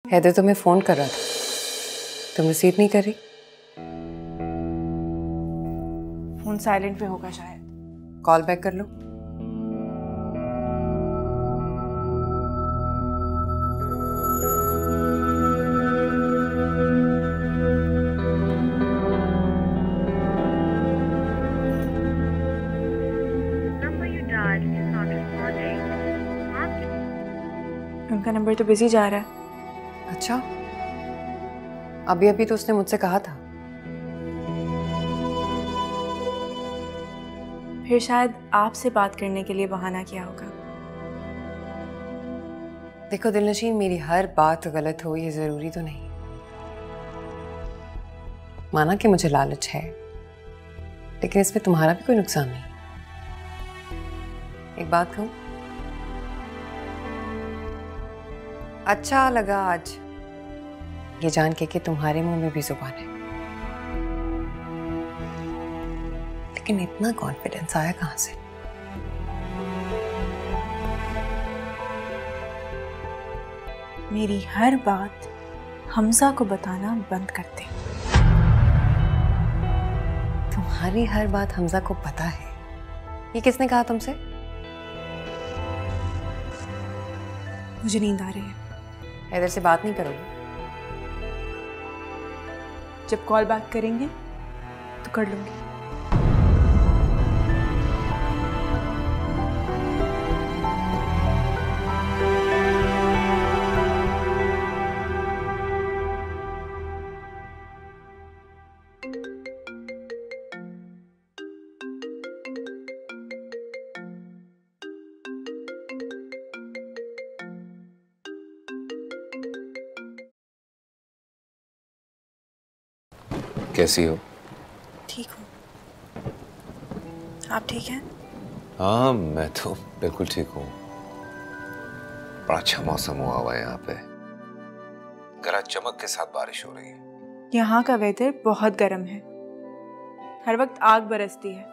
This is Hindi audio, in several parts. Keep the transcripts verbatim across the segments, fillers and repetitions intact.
हैदर तुम्हें फोन कर रहा था, तुम रिसीव नहीं कर रही? फोन साइलेंट पे होगा शायद। कॉल बैक कर लो। उनका नंबर तो बिजी जा रहा है। अच्छा, अभी अभी तो उसने मुझसे कहा था। फिर शायद आपसे बात करने के लिए बहाना किया होगा। देखो दिलनशीन, मेरी हर बात गलत हो ये जरूरी तो नहीं। माना कि मुझे लालच है, लेकिन इसमें तुम्हारा भी कोई नुकसान नहीं। एक बात कहूं, अच्छा लगा आज ये जान के कि तुम्हारे मुंह में भी जुबान है, लेकिन इतना कॉन्फिडेंस आया कहां से? मेरी हर बात हमजा को बताना बंद कर दे। तुम्हारी हर बात हमजा को पता है? ये किसने कहा तुमसे? मुझे नींद आ रही है। हैदर से बात नहीं करोगे? जब कॉल बैक करेंगे तो कर लूंगी। कैसी हो? ठीक हूँ, आप ठीक हैं? हाँ, मैं तो बिल्कुल ठीक हूँ। बड़ा अच्छा मौसम हुआ हुआ है यहाँ पे। गरज चमक के साथ बारिश हो रही है। यहाँ का वेदर बहुत गर्म है, हर वक्त आग बरसती है।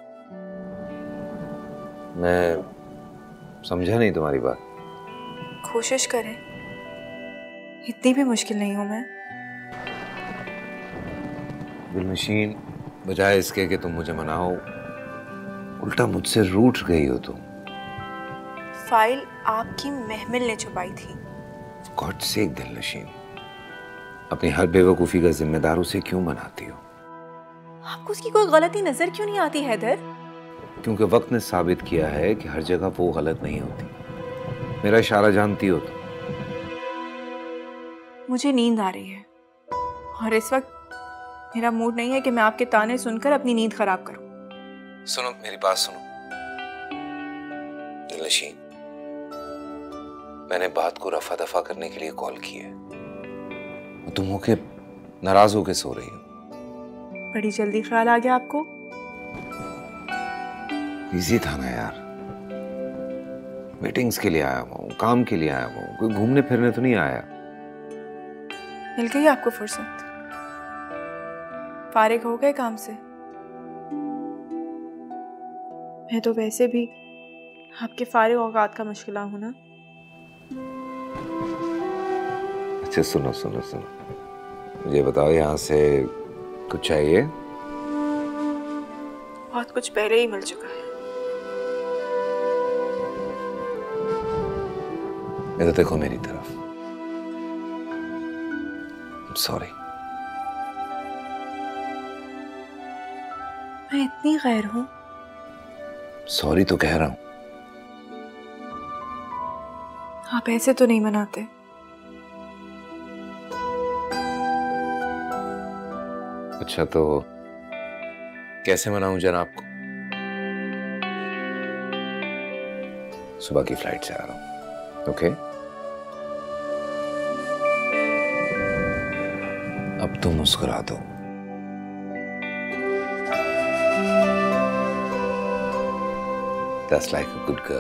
मैं समझा नहीं तुम्हारी बात। कोशिश करें, इतनी भी मुश्किल नहीं हूँ मैं। दिलनशीन, बजाय इसके कि तुम मुझे मनाओ, उल्टा मुझसे रूठ गई हो तुम। फाइल आपकी महमिल ने छुपाई थी। गॉड सेक दिलनशीन, अपनी हर बेवकूफी का जिम्मेदार उसे क्यों बनाती हो? आपको उसकी कोई गलती नजर क्यों नहीं आती हैदर? क्योंकि वक्त ने साबित किया है कि हर जगह वो गलत नहीं होती। मेरा इशारा जानती हो तुम। मुझे नींद आ रही है और इस वक्त मेरा मूड नहीं है कि मैं आपके ताने सुनकर अपनी नींद खराब करूं। सुनो, मेरी बात सुनो दिलनशीन, मैंने बात को रफा दफा करने के लिए कॉल की है। तुम होके नाराज होके सो रही हो। बड़ी जल्दी ख्याल आ गया आपको? बिजी था ना यार, मीटिंग्स के लिए आया हूँ, काम के लिए आया हूँ, कोई घूमने फिरने तो नहीं आया। मिल गई आपको फुर्सत? फारिग हो गए काम से? मैं तो वैसे भी आपके फारिग औकात का मुश्किल हूं ना। अच्छा सुनो सुनो सुनो, मुझे बताओ यहाँ से कुछ चाहिए? बहुत कुछ पहले ही मिल चुका है। ये तो देखो मेरी तरफ। सॉरी। मैं इतनी गैर हूं? सॉरी तो कह रहा हूं। आप ऐसे तो नहीं मनाते। अच्छा तो कैसे मनाऊं जनाब को? सुबह की फ्लाइट से आ रहा हूं। ओके, अब तुम मुस्कुरा दो। That's like a good girl.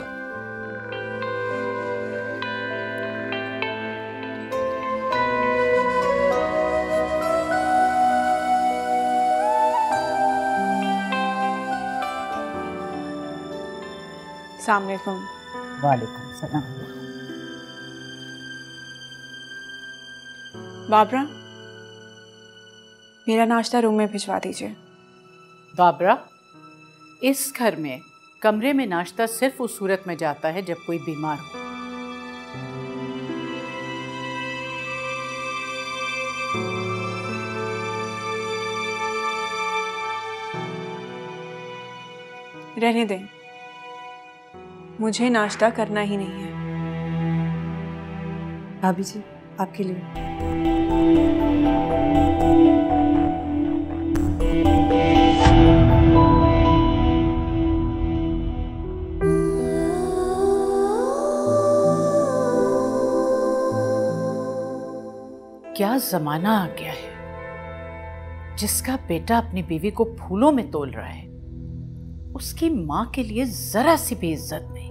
अस्सलाम वालेकुम। वालेकुम सलाम। बाबरा, मेरा नाश्ता रूम में भिजवा दीजिए। बाबरा, इस घर में कमरे में नाश्ता सिर्फ उस सूरत में जाता है जब कोई बीमार हो। रहने दें, मुझे नाश्ता करना ही नहीं है। भाभी जी, आपके लिए। क्या जमाना आ गया है जिसका बेटा अपनी बीवी को फूलों में तोल रहा है, उसकी मां के लिए जरा सी भी इज्जत नहीं।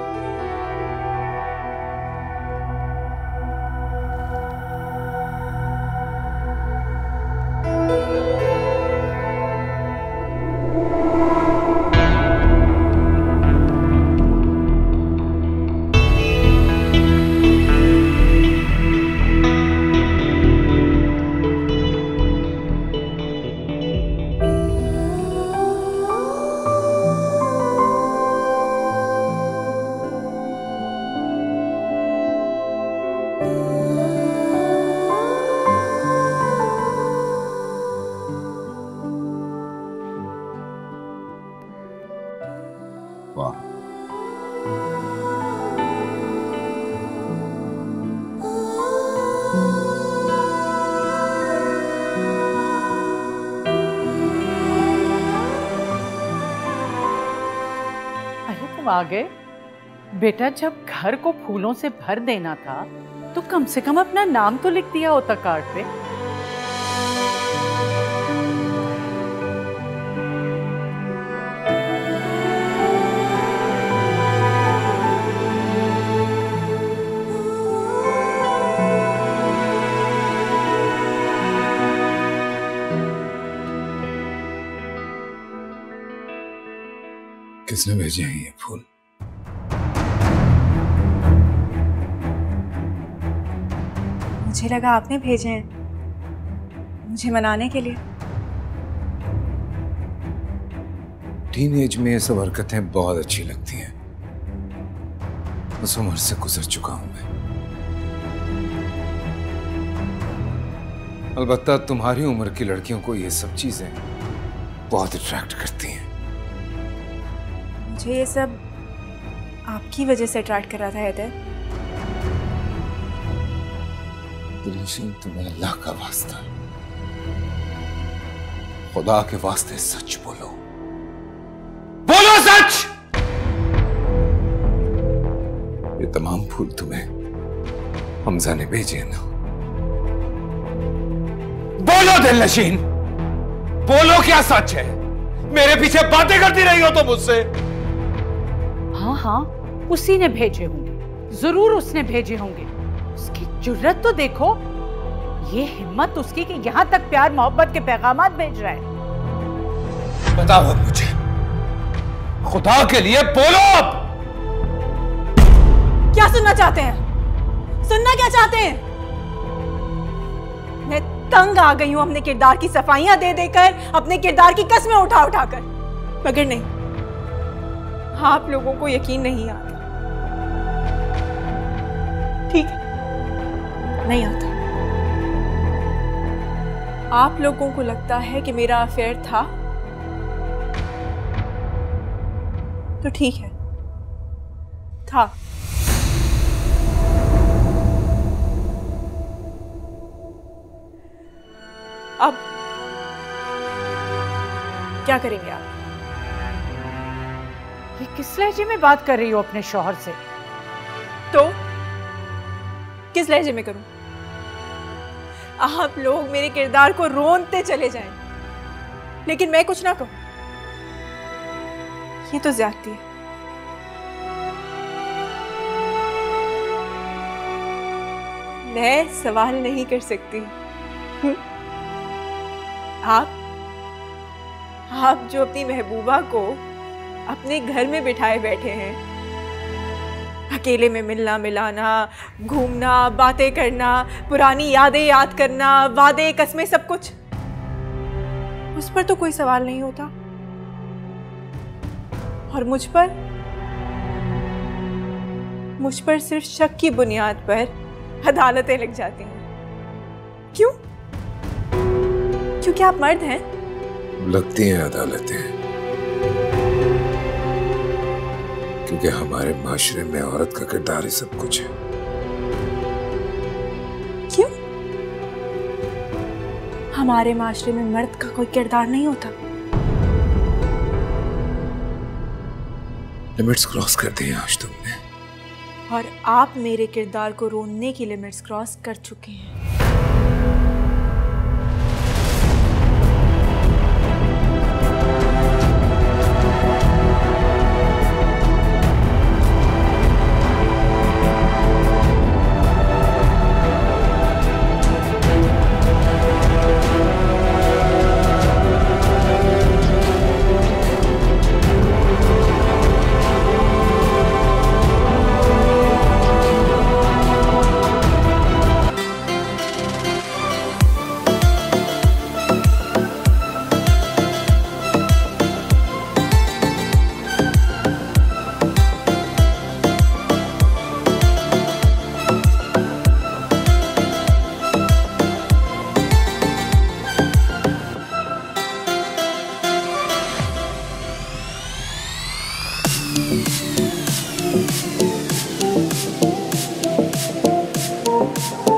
आ गए बेटा, जब घर को फूलों से भर देना था तो कम से कम अपना नाम तो लिख दिया होता कार्ड पे। किसने भेजे हैं ये फूल? मुझे लगा आपने भेजे हैं मुझे मनाने के लिए। टीन एज में ये सब हरकतें बहुत अच्छी लगती हैं। उस उम्र से गुजर चुका हूं मैं। अलबत्ता तुम्हारी उम्र की लड़कियों को ये सब चीजें बहुत अट्रैक्ट करती हैं। मुझे ये सब आपकी वजह से अट्रैक्ट कर रहा था हैदर। दिलनशीन, तुम्हें अल्लाह का वास्ता, खुदा के वास्ते सच बोलो, बोलो सच। ये तमाम फूल तुम्हें हमजा ने भेजे ना? बोलो दिलनशीन, बोलो क्या सच है? मेरे पीछे बातें करती रही हो तो मुझसे। हाँ हाँ, उसी ने भेजे होंगे, जरूर उसने भेजे होंगे। उसकी जुर्रत तो देखो, ये हिम्मत उसकी कि यहां तक प्यार मोहब्बत के पैगामात भेज रहा है। बताओ मुझे, खुदा के लिए बोलो अब। क्या सुनना चाहते हैं? सुनना क्या चाहते हैं? मैं तंग आ गई हूं अपने किरदार की सफाइयां दे देकर, अपने किरदार की कस्में उठा उठाकर। मगर नहीं, आप लोगों को यकीन नहीं आता। ठीक है, नहीं आता। आप लोगों को लगता है कि मेरा अफेयर था, तो ठीक है, था। अब क्या करेंगे आप? ये किस लहजे में बात कर रही हो अपने शौहर से? तो किस लहजे में करूं? आप लोग मेरे किरदार को रोनते चले जाएं, लेकिन मैं कुछ ना कहूं। ये तो ज्यादती है। मैं सवाल नहीं कर सकती। आप आप जो अपनी महबूबा को अपने घर में बिठाए बैठे हैं, अकेले में मिलना मिलाना, घूमना, बातें करना, पुरानी यादें याद करना, वादे कस्में, सब कुछ, उस पर तो कोई सवाल नहीं होता। और मुझ पर मुझ पर सिर्फ शक की बुनियाद पर अदालतें लग जाती हैं। क्यों? क्योंकि आप मर्द हैं। लगती हैं अदालतें क्योंकि हमारे माशरे में औरत का किरदार ही सब कुछ है। क्यों? हमारे माशरे में मर्द का कोई किरदार नहीं होता। लिमिट्स क्रॉस कर दी हैं आज तुमने। और आप मेरे किरदार को रोनने की लिमिट्स क्रॉस कर चुके हैं।